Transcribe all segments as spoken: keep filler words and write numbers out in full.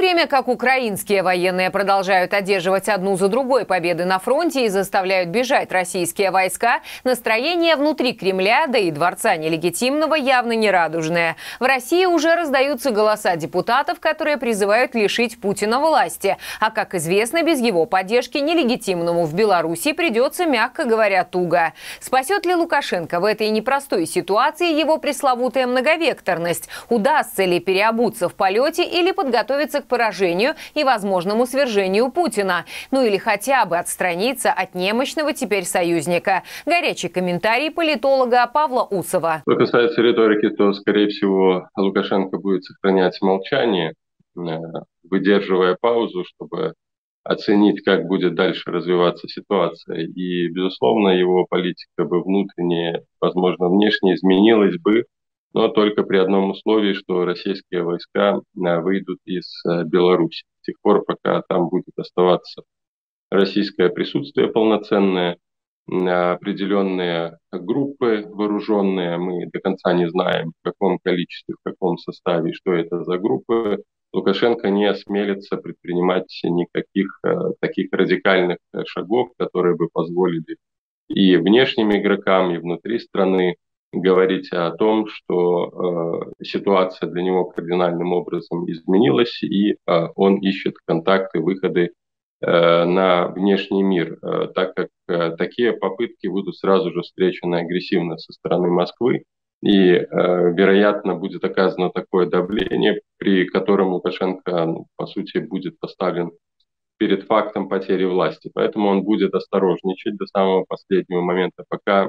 время как украинские военные продолжают одерживать одну за другой победы на фронте и заставляют бежать российские войска, настроение внутри Кремля, да и дворца нелегитимного, явно не радужное. В России уже раздаются голоса депутатов, которые призывают лишить Путина власти. А, как известно, без его поддержки нелегитимному в Беларуси придется, мягко говоря, туго. Спасет ли Лукашенко в этой непростой ситуации его пресловутая многовекторность? Удастся ли переобуться в полете или подготовиться к поражению и возможному свержению Путина? Ну или хотя бы отстраниться от немощного теперь союзника. Горячий комментарий политолога Павла Усова. Что касается риторики, то, скорее всего, Лукашенко будет сохранять молчание, выдерживая паузу, чтобы оценить, как будет дальше развиваться ситуация. И, безусловно, его политика бы внутренняя, возможно, внешне изменилась бы, но только при одном условии, что российские войска выйдут из Беларуси. С тех пор, пока там будет оставаться российское присутствие полноценное, определенные группы вооруженные, мы до конца не знаем, в каком количестве, в каком составе, что это за группы, Лукашенко не осмелится предпринимать никаких таких радикальных шагов, которые бы позволили и внешним игрокам, и внутри страны говорить о том, что э, ситуация для него кардинальным образом изменилась, и э, он ищет контакты, выходы э, на внешний мир, э, так как э, такие попытки будут сразу же встречены агрессивно со стороны Москвы, и, э, вероятно, будет оказано такое давление, при котором Лукашенко, ну, по сути, будет поставлен перед фактом потери власти. Поэтому он будет осторожничать до самого последнего момента, пока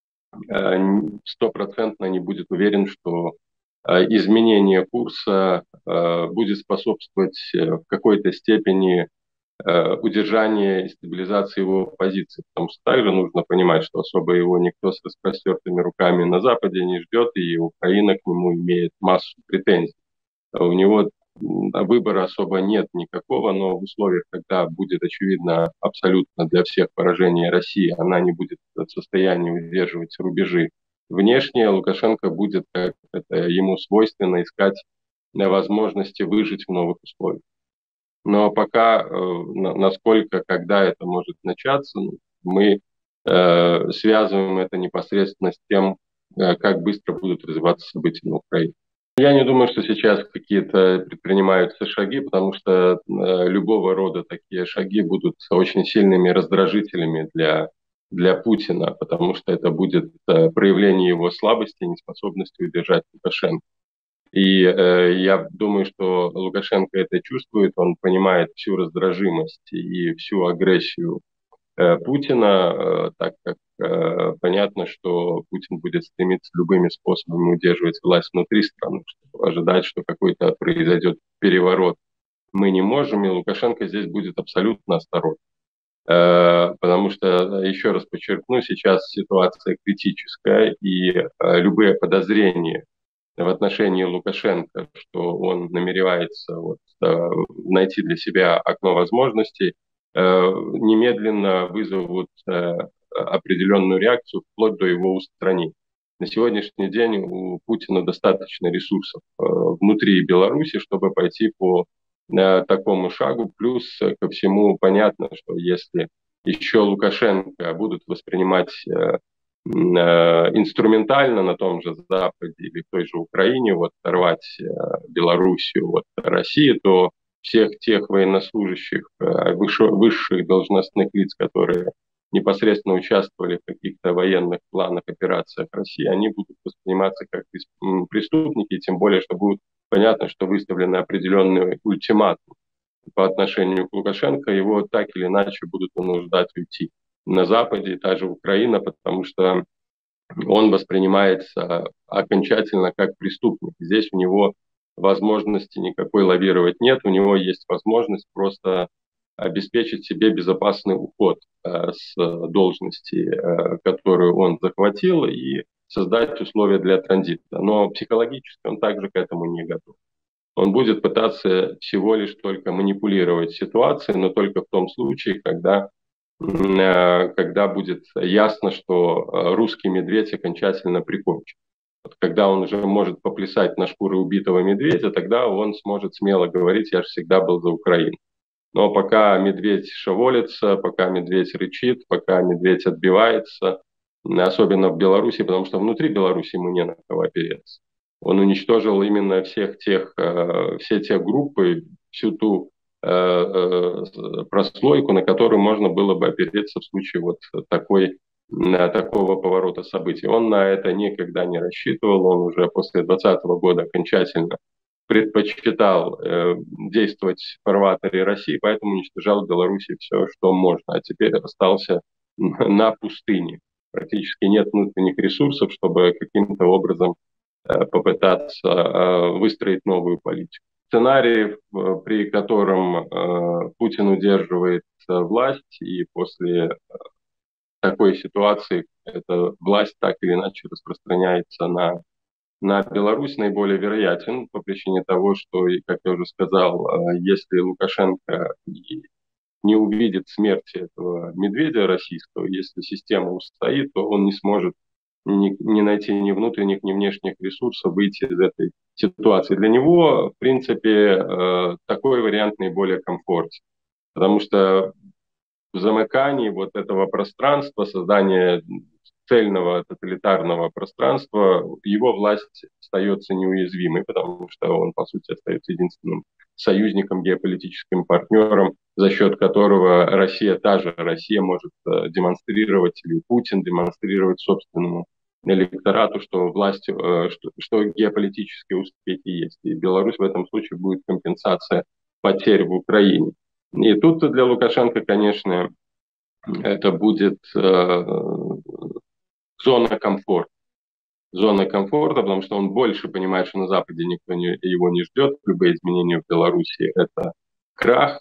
стопроцентно не будет уверен, что изменение курса будет способствовать в какой-то степени удержанию и стабилизации его позиции. Потому что также нужно понимать, что особо его никто с распростертыми руками на Западе не ждет, и Украина к нему имеет массу претензий. У него выбора особо нет никакого, но в условиях, когда будет очевидно абсолютно для всех поражение России, она не будет в состоянии удерживать рубежи внешние, Лукашенко будет, как это ему свойственно, искать возможности выжить в новых условиях. Но пока, насколько, когда это может начаться, мы э, связываем это непосредственно с тем, как быстро будут развиваться события на Украине. Я не думаю, что сейчас какие-то предпринимаются шаги, потому что э, любого рода такие шаги будут очень сильными раздражителями для, для Путина, потому что это будет э, проявление его слабости и неспособности удержать Лукашенко. И э, я думаю, что Лукашенко это чувствует, он понимает всю раздражимость и всю агрессию э, Путина, э, так как э, понятно, что Путин будет стремиться любыми способами удерживать власть внутри страны, чтобы ожидать, что какой-то произойдет переворот. Мы не можем, и Лукашенко здесь будет абсолютно осторожен. Э, потому что, еще раз подчеркну, сейчас ситуация критическая, и э, любые подозрения в отношении Лукашенко, что он намеревается вот, э, найти для себя окно возможностей, э, немедленно вызовут э, определенную реакцию вплоть до его устранения. На сегодняшний день у Путина достаточно ресурсов э, внутри Беларуси, чтобы пойти по э, такому шагу. Плюс э, ко всему понятно, что если еще Лукашенко будут воспринимать э, инструментально на том же Западе или в той же Украине, вот рвать Белоруссию от России, то всех тех военнослужащих, высших должностных лиц, которые непосредственно участвовали в каких-то военных планах, операциях России, они будут восприниматься как преступники, тем более, что будет понятно, что выставлены определенные ультиматумы по отношению к Лукашенко, его так или иначе будут вынуждать уйти на Западе, и та же Украина, потому что он воспринимается окончательно как преступник. Здесь у него возможности никакой лавировать нет, у него есть возможность просто обеспечить себе безопасный уход э, с должности, э, которую он захватил, и создать условия для транзита. Но психологически он также к этому не готов. Он будет пытаться всего лишь только манипулировать ситуацией, но только в том случае, когда когда будет ясно, что русский медведь окончательно прикончен. Вот когда он уже может поплясать на шкуре убитого медведя, тогда он сможет смело говорить: я же всегда был за Украину. Но пока медведь шеволится, пока медведь рычит, пока медведь отбивается, особенно в Беларуси, потому что внутри Беларуси ему не на кого опереться. Он уничтожил именно всех тех, все те группы, всю ту прослойку, на которую можно было бы опереться в случае вот такой, такого поворота событий. Он на это никогда не рассчитывал, он уже после двадцатого года окончательно предпочитал э, действовать в фарватере России, поэтому уничтожал в Беларуси все, что можно. А теперь остался на пустыне. Практически нет внутренних ресурсов, чтобы каким-то образом э, попытаться э, выстроить новую политику. Сценарий, э, при котором э, Путин удерживает э, власть, и после э, такой ситуации эта власть так или иначе распространяется на на Беларусь, наиболее вероятен по причине того, что, как я уже сказал, если Лукашенко не увидит смерти этого медведя российского, если система устоит, то он не сможет ни, ни найти ни внутренних, ни внешних ресурсов выйти из этой ситуации. Для него, в принципе, такой вариант наиболее комфортен, потому что в замыкании вот этого пространства, создания цельного тоталитарного пространства, его власть остается неуязвимой, потому что он, по сути, остается единственным союзником, геополитическим партнером, за счет которого Россия, та же Россия, может демонстрировать, или Путин демонстрировать собственному электорату, что власть, что, что геополитические успехи есть. И Беларусь в этом случае будет компенсация потерь в Украине. И тут для Лукашенко, конечно, это будет э, зона комфорта. Зона комфорта, потому что он больше понимает, что на Западе никто не, его не ждет. Любые изменения в Беларуси – это крах.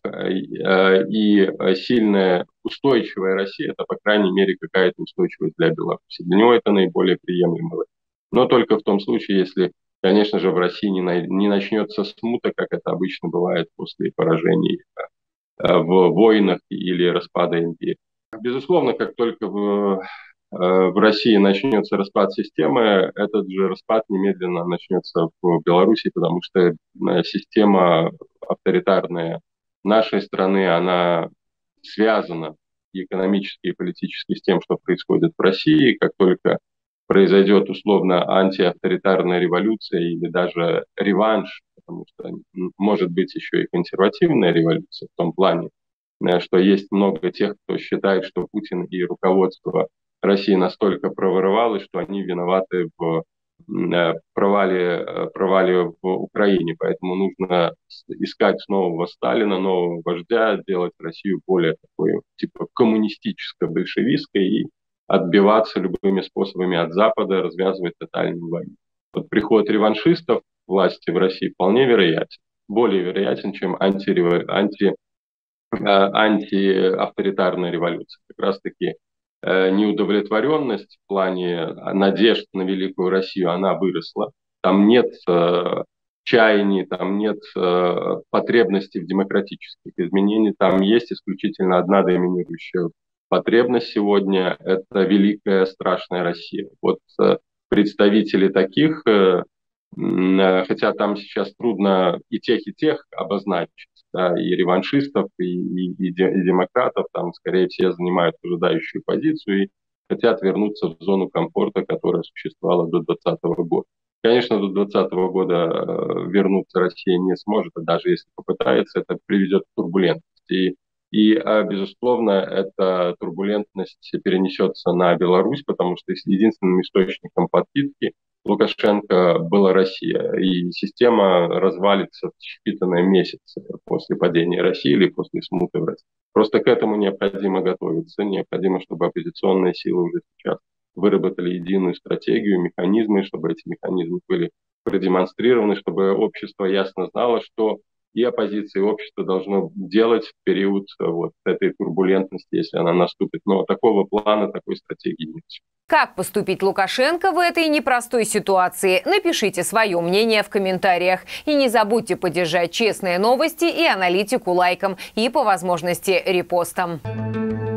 И сильная, устойчивая Россия – это, по крайней мере, какая-то устойчивость для Беларуси. Для него это наиболее приемлемо. Но только в том случае, если, конечно же, в России не, на, не начнется смута, как это обычно бывает после поражений в войнах или распада империи. Безусловно, как только в, в России начнется распад системы, этот же распад немедленно начнется в Беларуси, потому что система авторитарная нашей страны, она связана экономически и политически с тем, что происходит в России. Как только произойдет условно антиавторитарная революция или даже реванш, потому что может быть еще и консервативная революция в том плане, что есть много тех, кто считает, что Путин и руководство России настолько проворовалось, что они виноваты в провале, провале в Украине. Поэтому нужно искать нового Сталина, нового вождя, делать Россию более такой, типа коммунистическо-большевистской и отбиваться любыми способами от Запада, развязывать тотальную войну. Вот приход реваншистов к власти в России вполне вероятен. Более вероятен, чем анти, анти, антиавторитарная революция. Как раз-таки неудовлетворенность в плане надежд на великую Россию, она выросла. Там нет э, чаяний, там нет э, потребностей в демократических изменениях, там есть исключительно одна доминирующая потребность сегодня – это великая, страшная Россия. Вот э, представители таких, э, э, хотя там сейчас трудно и тех, и тех обозначить, да, и реваншистов, и, и, и демократов, там, скорее всего, занимают ожидающую позицию и хотят вернуться в зону комфорта, которая существовала до двадцатого года. Конечно, до двадцатого года вернуться Россия не сможет, а даже если попытается, это приведет к турбулентности. И, и безусловно, эта турбулентность перенесется на Беларусь, потому что единственным источником подпитки Лукашенко была Россия, и система развалится в считанные месяцы после падения России или после смуты в России. Просто к этому необходимо готовиться, необходимо, чтобы оппозиционные силы уже сейчас выработали единую стратегию, механизмы, чтобы эти механизмы были продемонстрированы, чтобы общество ясно знало, что и оппозиция, и общество должно делать в период вот этой турбулентности, если она наступит. Но такого плана, такой стратегии нет. Как поступить Лукашенко в этой непростой ситуации? Напишите свое мнение в комментариях. И не забудьте поддержать честные новости и аналитику лайком и, по возможности, репостом.